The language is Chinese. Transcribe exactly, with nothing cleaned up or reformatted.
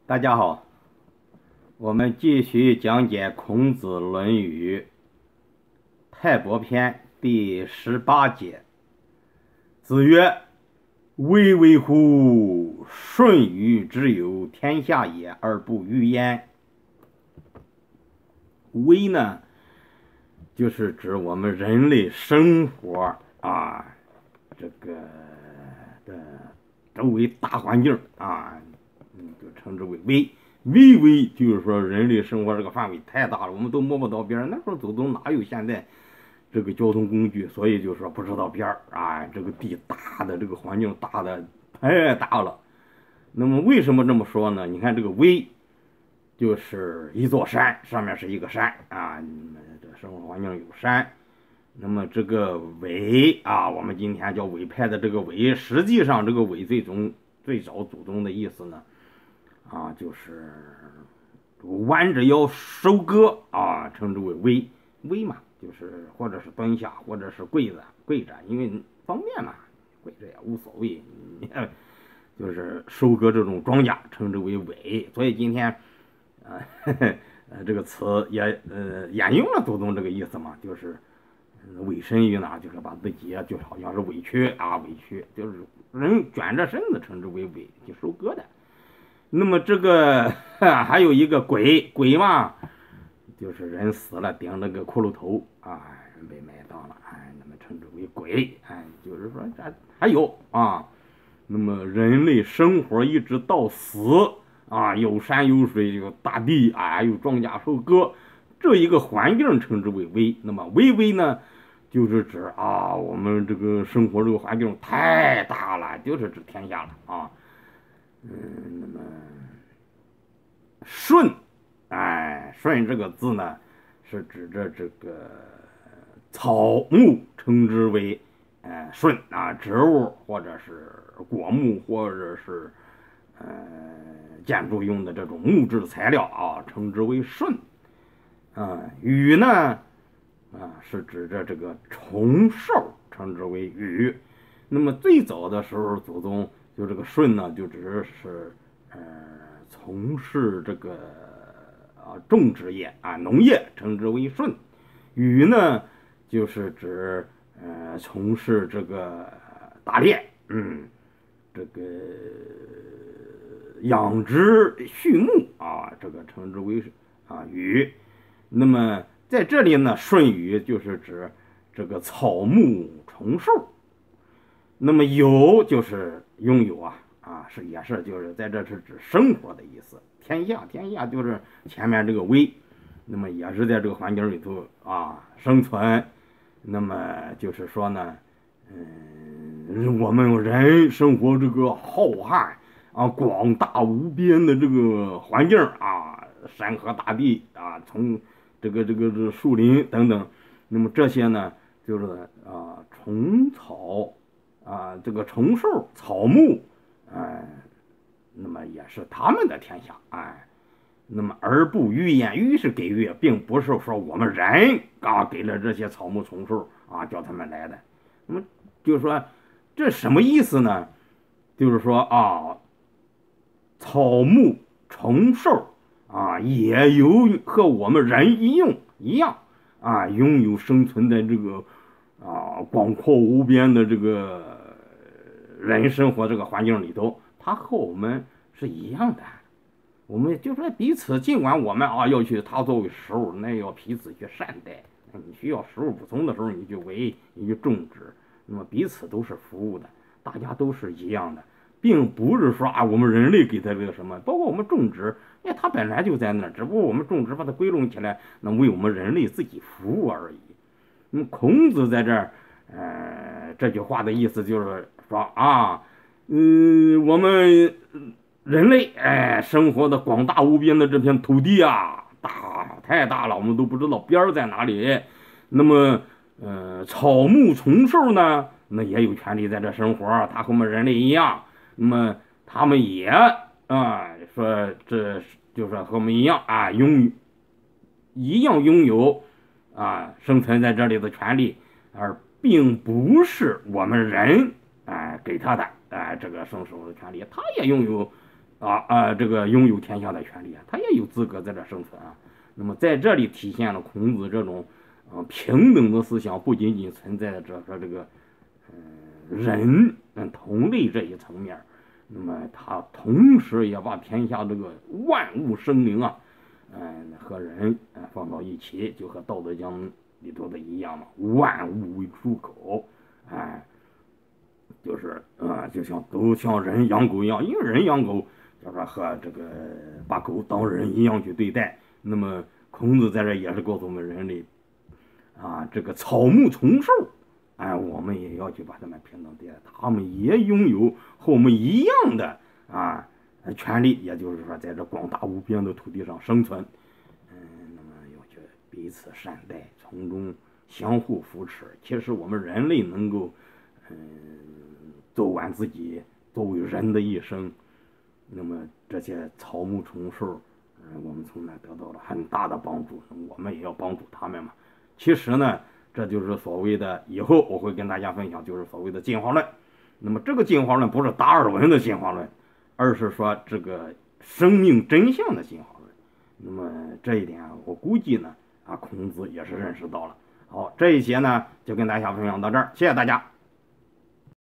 大家好，我们继续讲解孔子《论语》泰伯篇第十八节。子曰：“巍巍乎！舜禹之有天下也，而不与焉。”巍呢，就是指我们人类生活啊，这个的周围大环境啊，嗯，就称之为巍。巍巍就是说人类生活这个范围太大了，我们都摸不到边儿。那时候走动哪有现在这个交通工具？所以就说不知道边儿啊，这个地大的，这个环境大的太大了。那么为什么这么说呢？你看这个巍，就是一座山，上面是一个山啊，这生活环境有山。那么这个纬啊，我们今天叫纬派的这个纬，实际上这个纬最终最早祖宗的意思呢，啊，就是弯着腰收割啊，称之为巍。巍嘛，就是或者是蹲下，或者是跪着跪着，因为方便嘛，跪着也无所谓。就是收割这种庄稼，称之为纬。所以今天，呃，呵呵呃这个词也呃沿用了祖宗这个意思嘛，就是委身于哪，就是把自己就好像是委屈啊，委屈就是人卷着身子，称之为纬，就收割的。那么这个还有一个鬼鬼嘛，就是人死了顶着个骷髅头啊，人被埋葬了，哎，那么称之为鬼，哎，就是说这还有啊。那么人类生活一直到死啊，有山有水有大地啊，有庄稼收割，这一个环境称之为巍。那么巍巍呢，就是指啊，我们这个生活这个环境太大了，就是指天下了啊。嗯，那么舜，哎，舜这个字呢，是指着这个草木，称之为呃舜啊，植物或者是果木或者是呃建筑用的这种木质材料啊，称之为舜。啊，禹呢啊是指着这个虫兽，称之为禹。那么最早的时候，祖宗就这个舜呢，就只是呃从事这个啊种植业啊农业，称之为舜。禹呢就是指呃从事这个打猎，嗯，这个养殖畜牧啊，这个称之为啊禹。那么在这里呢，舜禹就是指这个草木虫兽。那么有就是拥有啊啊是也是就是在这是指生活的意思。天下天下就是前面这个巍，那么也是在这个环境里头啊生存。那么就是说呢，嗯，我们人生活这个浩瀚啊广大无边的这个环境啊，山河大地啊，从这个这个这树林等等，那么这些呢，就是啊虫草啊这个虫兽草木，哎，那么也是他们的天下，哎，那么而不予焉，予是给予，并不是说我们人啊给了这些草木虫兽啊叫他们来的。那么就是说这什么意思呢？就是说啊，草木虫兽啊，也有和我们人一样一样啊，拥有生存在这个啊广阔无边的这个人生活这个环境里头，它和我们是一样的。我们就说彼此，尽管我们啊要去它作为食物，那要彼此去善待。你需要食物补充的时候，你就为你去种植，那么彼此都是服务的，大家都是一样的。并不是说啊，我们人类给他这个什么，包括我们种植，哎，它本来就在那儿，只不过我们种植把它归拢起来，那为我们人类自己服务而已。那么孔子在这儿，呃，这句话的意思就是说啊，嗯，我们人类哎，生活的广大无边的这片土地啊，大太大了，我们都不知道边儿在哪里。那么，呃，草木虫兽呢，那也有权利在这生活，它和我们人类一样。那么他们也啊说这就是和我们一样啊拥一样拥有啊生存在这里的权利，而并不是我们人啊给他的啊这个生存的权利，他也拥有啊啊，这个拥有天下的权利啊，他也有资格在这生存啊。那么在这里体现了孔子这种啊平等的思想，不仅仅存在着说这个嗯人嗯同类这一层面，那么他同时也把天下这个万物生灵啊，嗯和人嗯放到一起，就和《道德经》里头的一样嘛，万物为出口，哎。就是啊、呃，就像都像人养狗一样，因为人养狗，就说和这个把狗当人一样去对待。那么孔子在这也是告诉我们人类啊，这个草木虫兽，哎，我们也要去把他们平等对待，他们也拥有和我们一样的啊权利，也就是说，在这广大无边的土地上生存。嗯，那么要去彼此善待，从中相互扶持。其实我们人类能够。嗯，走完自己作为人的一生，那么这些草木虫兽，嗯，我们从那得到了很大的帮助，我们也要帮助他们嘛。其实呢，这就是所谓的以后我会跟大家分享，就是所谓的进化论。那么这个进化论不是达尔文的进化论，而是说这个生命真相的进化论。那么这一点我估计呢，啊，孔子也是认识到了。好，这一节呢就跟大家分享到这儿，谢谢大家。